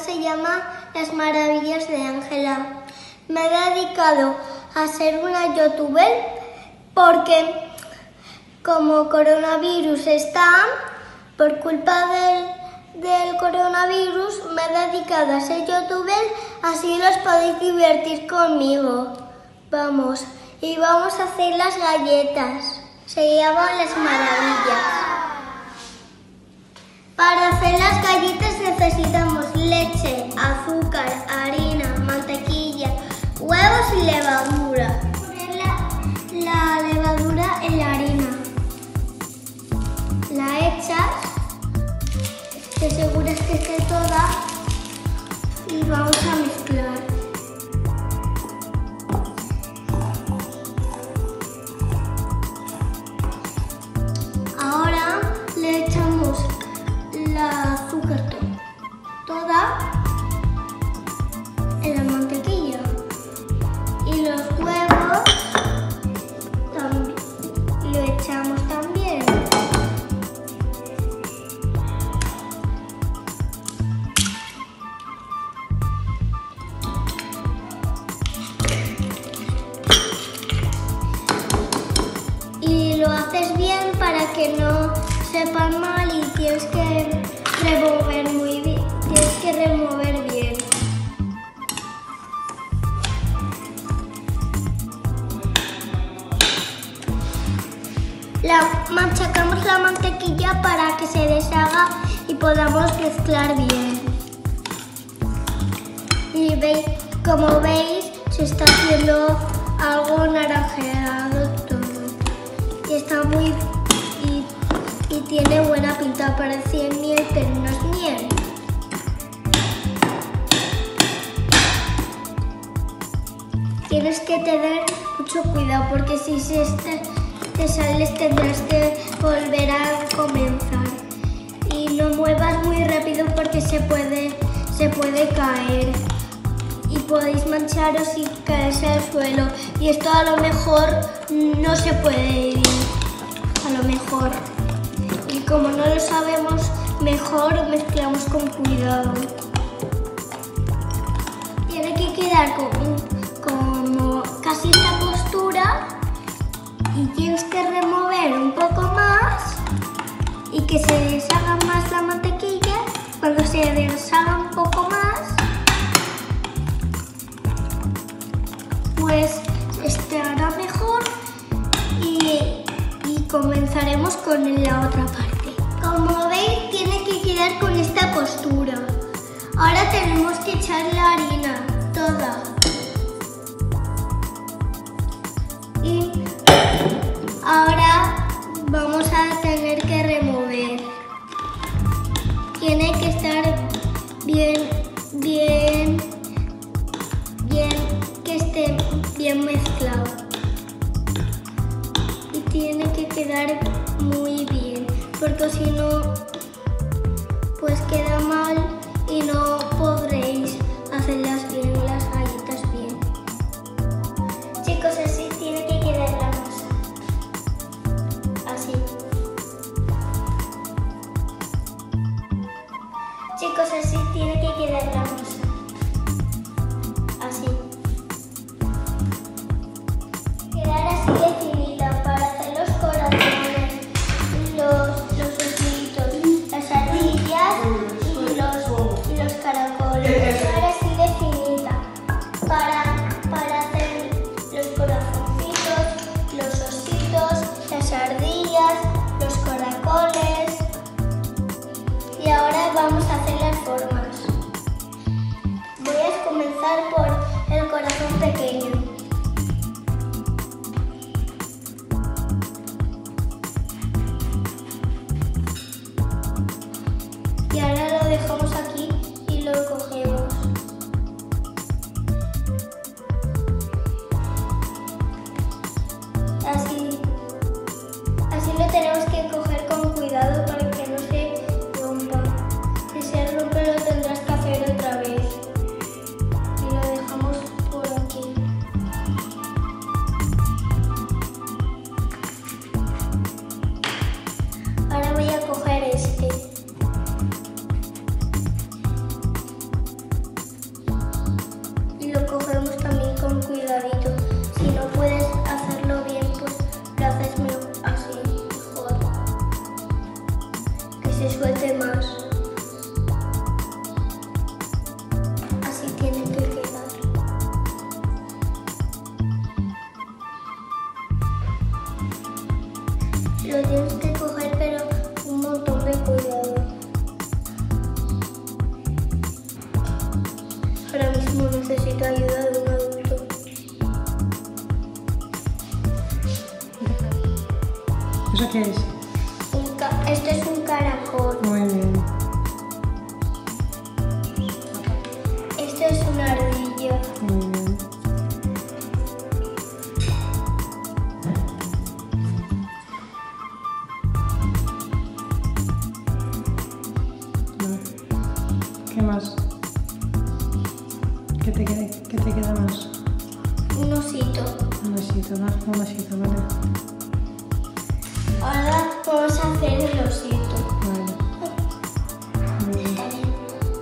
se llama Las Maravillas de Ángela. Me he dedicado a ser una youtuber porque como coronavirus está, por culpa del coronavirus, me he dedicado a ser youtuber, así los podéis divertir conmigo. Vamos a hacer las galletas. Se llaman Las Maravillas. Para hacer las galletas necesitamos leche, azúcar, harina, mantequilla, huevos y levadura. Poner la levadura en la harina. La echas, te aseguras que esté toda y vamos a mezclar. Ahora le echamos la azúcar toda en la mantequilla y los huevos también lo echamos también. Y lo haces bien para que no sepan mal y tienes que remover muy bien. Tienes que remover bien. Machacamos la mantequilla para que se deshaga y podamos mezclar bien. Y como veis, se está haciendo algo naranjeado todo. Y está y tiene buena pinta, parece miel, pero no es miel. Tienes que tener mucho cuidado porque si te sales tendrás que volver a comenzar. Y no muevas muy rápido porque se puede caer. Y podéis mancharos y caerse al suelo. Y esto a lo mejor no se puede ir. A lo mejor. Y como no lo sabemos, mejor mezclamos con cuidado. Tiene que quedar como casi esta postura y tienes que remover un poco más y que se deshaga más la mantequilla. Cuando se deshaga un poco más, pues estará mejor y comenzaremos con la otra parte. Como veis, tiene que quedar con esta postura. Ahora tenemos que echar la harina toda. Y ahora vamos a tener que remover. Tiene que estar bien, que esté bien mezclado. Y tiene que quedar muy bien, porque si no, pues queda mal y no podréis hacerlas bien, las galletas bien. Chicos, así tiene que quedar la masa. Así. Chicos, así tiene que quedar la masa. Así. Quedar así de finita para hacer los corazones, los ositos, las ardillas y los caracoles. Quedar así de finita para hacer los corazones. lo tienes que coger, pero un montón de cuidado. Ahora mismo necesito ayuda de un adulto. ¿Eso qué es? Esto es un caracol. Muy bien. Esto es una ardilla. Muy bien. ¿Qué más? ¿Qué te queda más? Un osito. Un osito, ¿no? Un osito, vale. Ahora vamos a hacer el osito. Vale. Muy bien. Está bien.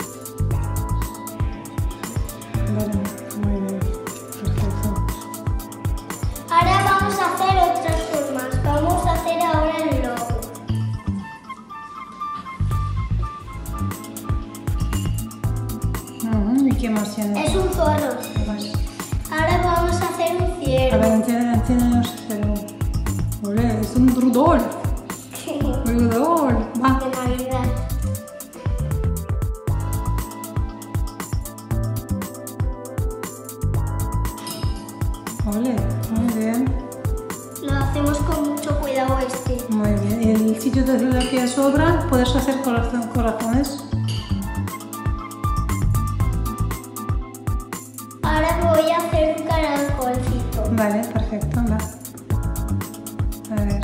Vale, muy bien. Perfecto. Ahora vamos a hacer otras formas. Vamos a hacer ahora el logo. ¿Y qué más tiene? Es un zorro. Vale. Ahora vamos a hacer un A ciervo. ver, entiéndenos, pero... Ole, es un Rudolf. Rudolf. Va. De Navidad. Ole, muy bien. Lo hacemos con mucho cuidado este. Muy bien. Y el sitio de lo que sobra, puedes hacer corazones. Ahora voy a hacer un caracolcito. Vale, perfecto, va. A ver.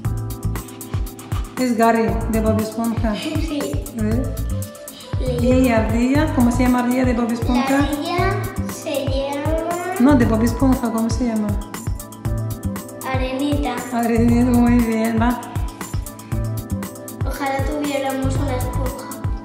Es Gary, de Bob Esponja. Sí. ¿Ves? Y ardilla, ¿cómo se llama ardilla de Bob La Esponja? ardilla se llama No, de Bob Esponja, ¿cómo se llama? Arenita. Ardilla, muy bien, va. Ojalá tuviéramos una esponja.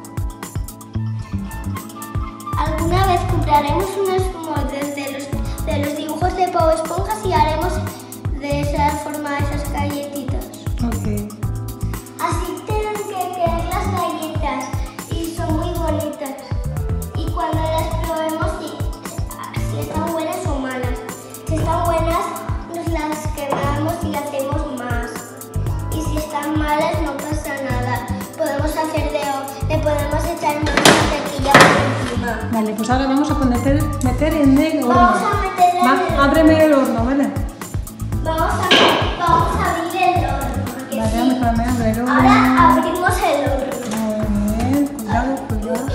Alguna vez compraremos unos moldes de los dibujos de Bob Esponja y haremos de esa forma esas galletitas. Ok. Así tienen que quedar las galletas y son muy bonitas. Y cuando las probemos, si están buenas o malas. Si están buenas, nos las quedamos y hacemos más. Y si están malas, no pasa nada. Podemos hacer le podemos echar más mantequilla por encima. Vale, pues ahora vamos a meter en el horno. Vamos a meterla en el Va, ábreme el horno, ¿vale? Vamos a abrir el horno. Porque Vale, sí. déjame abrir el horno. Ahora abrimos el horno. Muy bien, cuidado, cuidado.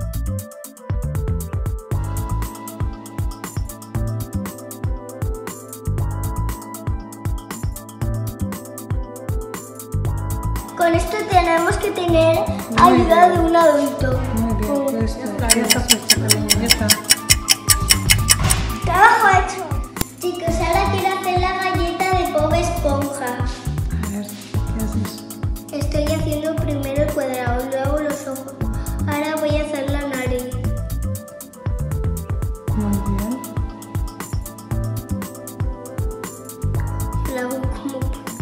Con esto tenemos que tener ayuda de un adulto. Muy bien, pues ya está puesto, cariño, ya está. Trabajo hecho. Chicos, ahora quiero hacer la galleta de Bob Esponja. A ver, ¿qué haces? Estoy haciendo primero el cuadrado, luego los ojos. Ahora voy a hacer la nariz. Muy bien. La hago como...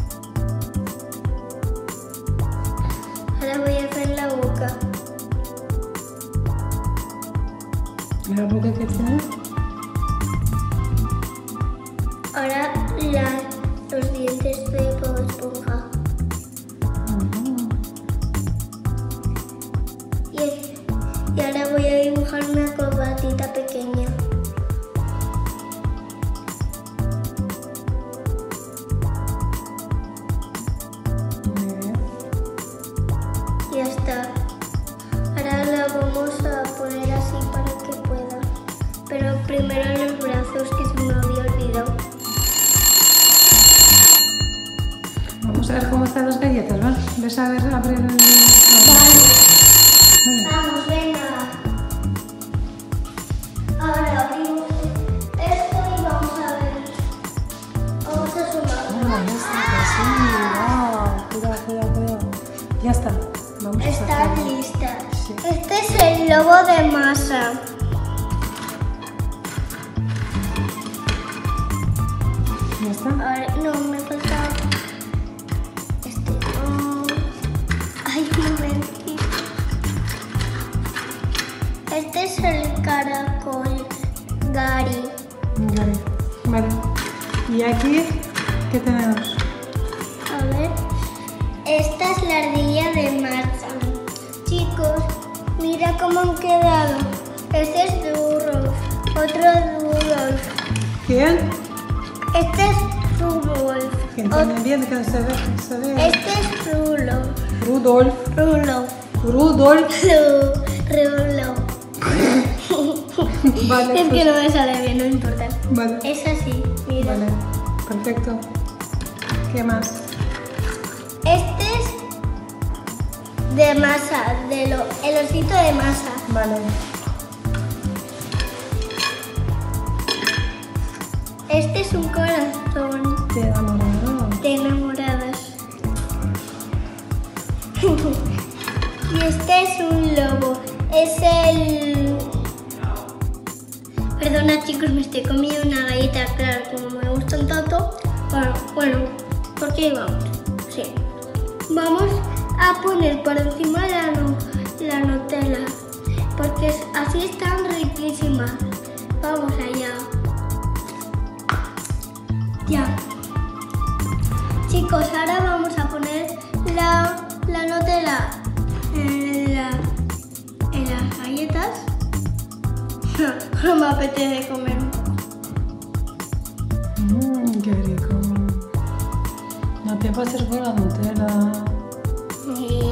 Ahora voy a hacer la boca. ¿La boca que tiene? Ahora los dientes de Bob Esponja. Y ahora voy a dibujar una corbatita pequeña. Muy bien. Ya está. Ahora la vamos a poner así para que pueda. Pero primero los brazos, que se me había olvidado. Vamos a ver cómo están las galletas, ¿vale? ¿Ves a ver, abrir el... Vale. Vale. Vamos, venga. Ahora abrimos esto y vamos a ver. Vamos a sumar. Ah, ya está, sí, wow. Cuidado. Ya está. Vamos a Están sacarlo. listas. Sí. Este es el lobo de masa. ¿Ya está? Ahora, no, me falta este. Ay, un momentito. Este es el caracol Gary. Vale. Y aquí, ¿qué tenemos? A ver, esta es la ardilla de masa. Chicos, mira cómo han quedado. Este es Rudolf, otro Rudolf. ¿Quién? Este es Rudolf. ¿Quién tiene bien que se ve? Este es Rudolf. Rudolf. Rudolf. Rudolf. Rudolf. Vale. Es que no me sale bien, no importa. Vale. Es así, mira. Vale. Perfecto. ¿Qué más? Este es de masa, el osito de masa. Vale. Este es un corazón De enamorado. de enamoradas. Y este es un lobo. Es el... Perdona chicos, me estoy comiendo una galleta, claro, como me gustan tanto. Bueno, ¿por qué vamos? Sí. Vamos a poner por encima la Nutella, porque así están riquísimas. Vamos allá. Ya. Chicos, ahora vamos a poner la Nutella en las galletas. No me apetece comer un poco. Qué rico. No te pases con la Nutella. Sí.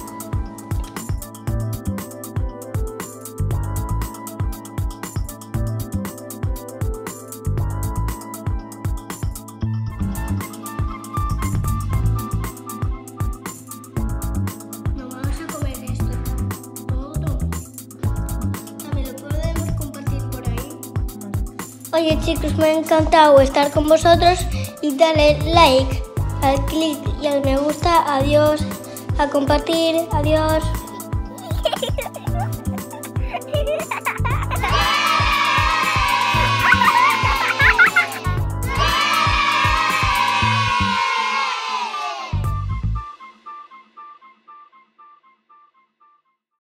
No vamos a comer esto todo. También lo podemos compartir por ahí. Oye chicos, me ha encantado estar con vosotros y darle like, al clic y al me gusta. Adiós, a compartir, adiós.